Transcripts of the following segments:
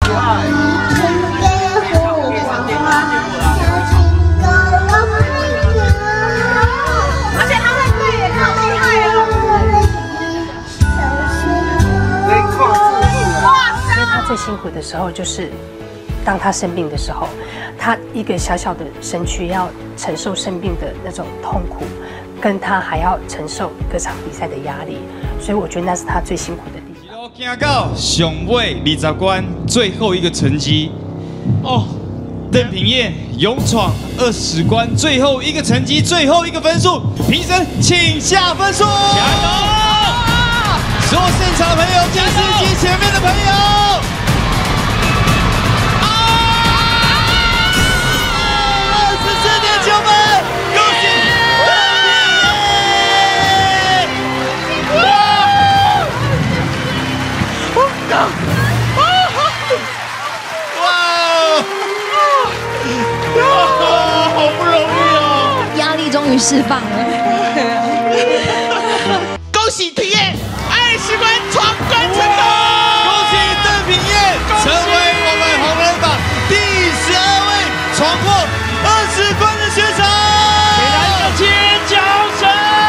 而且他会背也好厉害哦！ 因为他最辛苦的时候就是当他生病的时候，他一个小小的身躯要承受生病的那种痛苦，跟他还要承受各场比赛的压力，所以我觉得那是他最辛苦的地方。 行到上尾20关最后一个成绩哦，邓品彦勇闯20关最后一个成绩，最后一个分数，评审请下分数。加油！所有现场朋友，电视机前面的朋友。好不容易哦， 压力终于释放了。 恭喜品彦20关闯关成功！恭喜邓品彦成为我们红人榜第12位闯过20关的选手。给他一个尖叫声！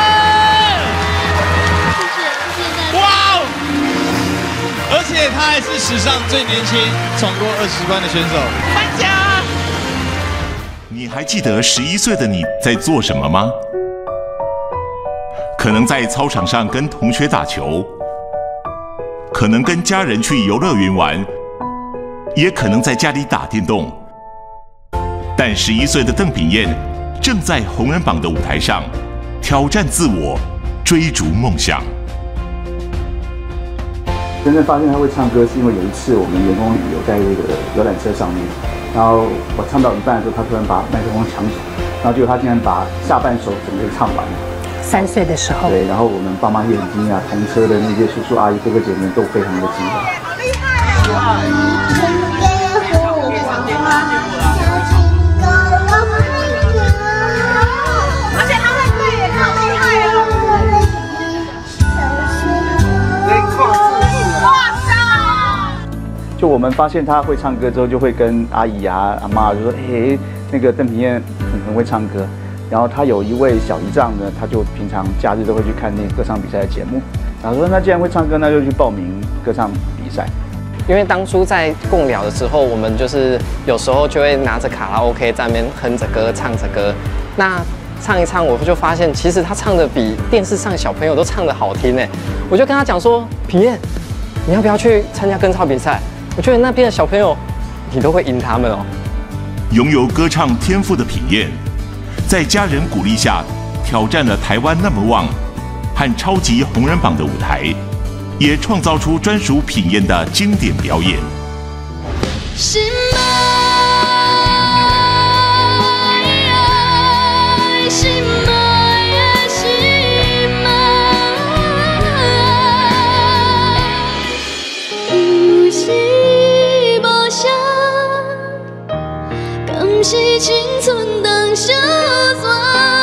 哇哦！而且他还是史上最年轻闯过20关的选手。颁奖！ 你还记得11岁的你在做什么吗？可能在操场上跟同学打球，可能跟家人去游乐园玩，也可能在家里打电动。但11岁的邓品彦正在红人榜的舞台上挑战自我，追逐梦想。 真正发现他会唱歌，是因为有一次我们员工旅游在那个游览车上面，然后我唱到一半的时候，他突然把麦克风抢走，然后结果他竟然把下半首整个唱完了。 3岁的时候， 对，然后我们爸妈也很惊讶，同车的那些叔叔阿姨、哥哥姐姐都非常的惊讶。 而且他会背也好厉害哦！哇塞！ 就我们发现他会唱歌之后，就会跟阿姨啊、阿妈就说：“哎，那个邓品彦很会唱歌。”然后他有一位小姨丈呢，他就平常假日都会去看那个歌唱比赛的节目，然后说：“那既然会唱歌，那就去报名歌唱比赛。” 因为当初在共聊的时候，我们就是有时候就会拿着卡拉 OK 在那边哼着歌、唱着歌。那唱一唱，我就发现其实他唱的比电视上小朋友都唱得好听哎。我就跟他讲说：“品彦，你要不要去参加歌唱比赛？我觉得那边的小朋友，你都会赢他们哦。” 拥有歌唱天赋的品彦，在家人鼓励下，挑战了台湾那么旺和超级红人榜的舞台，也创造出专属品彦的经典表演。 是吗？是吗？是吗？有时无啥，敢是青春当小山。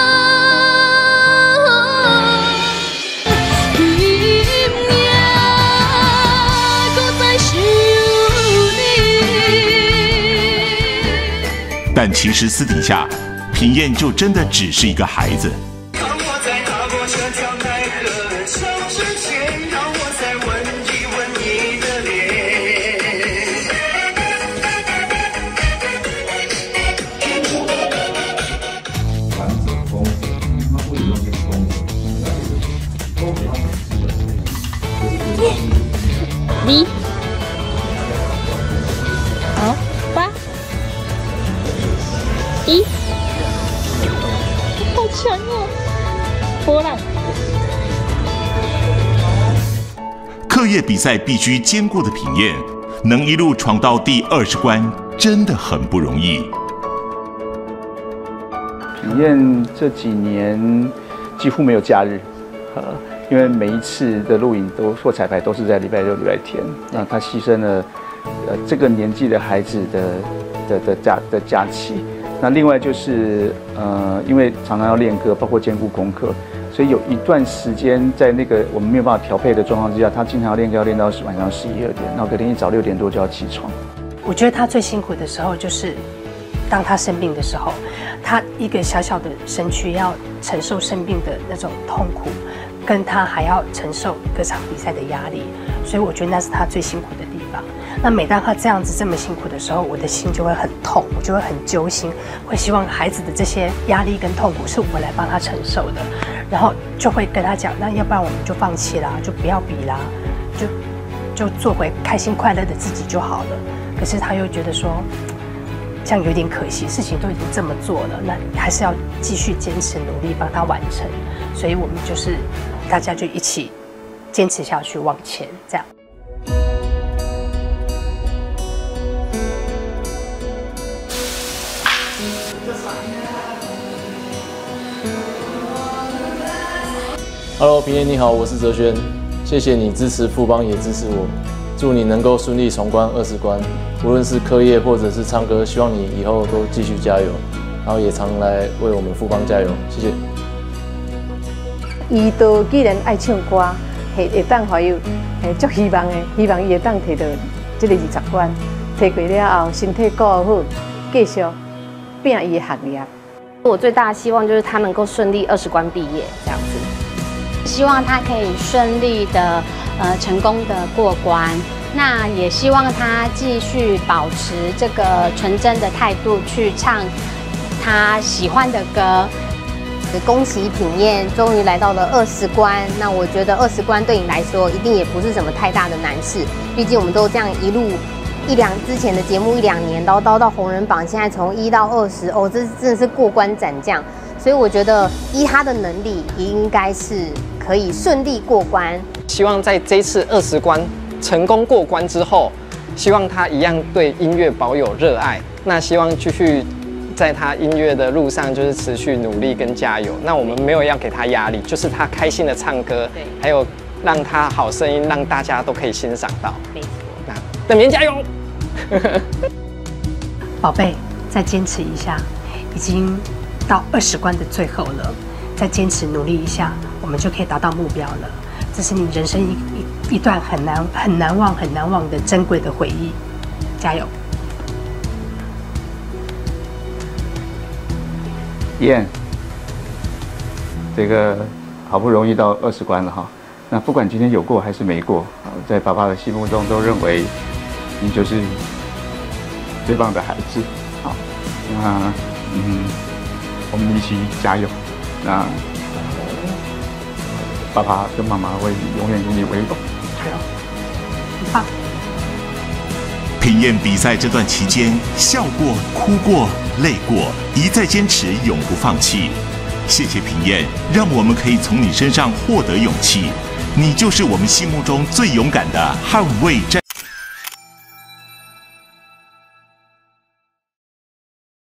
但其实私底下，品彦就真的只是一个孩子。 你好8 1，好强哦！波浪。 课业比赛必须兼顾的品彦，能一路闯到第20关，真的很不容易。 品彦这几年几乎没有假日，因为每一次的录影或彩排都是在礼拜六、礼拜天，那他牺牲了这个年纪的孩子的假期。那另外就是因为常常要练歌，包括兼顾功课，所以有一段时间在那个我们没有办法调配的状况之下，他经常要练歌，要练到晚上11、12点，然后隔天一早6点多就要起床。 我觉得他最辛苦的时候就是当他生病的时候，他一个小小的身躯要承受生病的那种痛苦，跟他还要承受各场比赛的压力，所以我觉得那是他最辛苦的地方。那每当他这样子这么辛苦的时候，我的心就会很痛，我就会很揪心，会希望孩子的这些压力跟痛苦是我来帮他承受的，然后就会跟他讲，那要不然我们就放弃啦，就不要比啦，就做回开心快乐的自己就好了。可是他又觉得说，这样有点可惜，事情都已经这么做了，那还是要继续坚持努力帮他完成。所以我们就是大家就一起坚持下去，往前这样。 Hello， 平燕你好，我是哲轩，谢谢你支持富邦也支持我，祝你能够顺利闯关20关，无论是课业或者是唱歌，希望你以后都继续加油，然后也常来为我们富邦加油，谢谢。 伊都既然爱唱歌，会当还有足希望的，希望伊会当摕到这个20关，摕过了后身体顾好，继续拼伊的学业。 我最大的希望就是他能够顺利20关毕业，这样子。 希望他可以顺利的成功的过关，那也希望他继续保持这个纯真的态度去唱他喜欢的歌。 恭喜品燕终于来到了20关，那我觉得20关对你来说一定也不是什么太大的难事，毕竟我们都这样一路之前的节目1-2年叨到红人榜，现在从1到20，哦，这真的是过关斩将，所以我觉得依他的能力应该是可以顺利过关。 希望在这一次20关成功过关之后，希望他一样对音乐保有热爱，那希望继续在他音乐的路上就是持续努力跟加油。那我们没有要给他压力，就是他开心的唱歌，还有让他好声音让大家都可以欣赏到。 没错， 那邓明加油！ 宝贝，再坚持一下，已经到20关的最后了，再坚持努力一下，我们就可以达到目标了。这是你人生一段很难忘的珍贵的回忆，加油！ 燕，这个好不容易到20关了哈，那不管今天有过还是没过，在爸爸的心目中都认为你就是最棒的孩子。好，那我们一起加油。那爸爸跟妈妈会永远以你为荣。 加油，很棒。 品燕比赛这段期间，笑过、哭过、累过，一再坚持，永不放弃。谢谢品燕，让我们可以从你身上获得勇气。你就是我们心目中最勇敢的捍卫战。